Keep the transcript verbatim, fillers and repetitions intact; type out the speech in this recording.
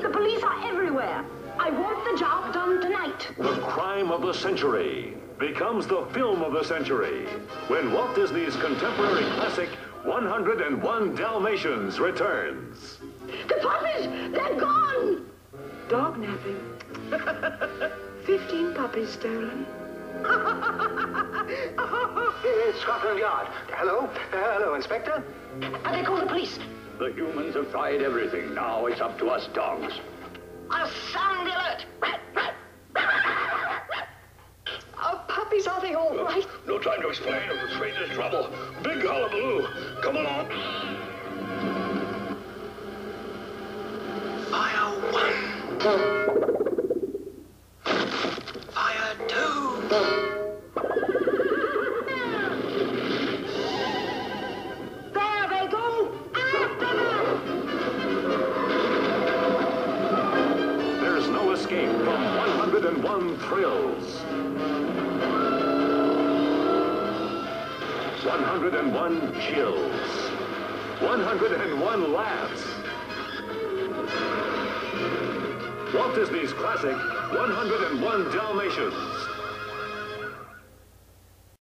The police are everywhere. I want the job done tonight. The crime of the century becomes the film of the century when Walt Disney's contemporary classic one hundred and one Dalmatians returns. The puppies! They're gone! Dog napping. Fifteen puppies stolen. Scotland Yard. Hello? Uh, hello, Inspector? But they call the police. The humans have tried everything. Now it's up to us dogs. I'll sound the alert. Our puppies, are they all right? No time to explain. I'm afraid there's trouble. Big hullabaloo. Come along. Fire one. Fire two. There they go. After them. There's no escape from one hundred and one thrills. one hundred and one chills. one hundred and one laughs. Walt Disney's classic one hundred and one Dalmatians.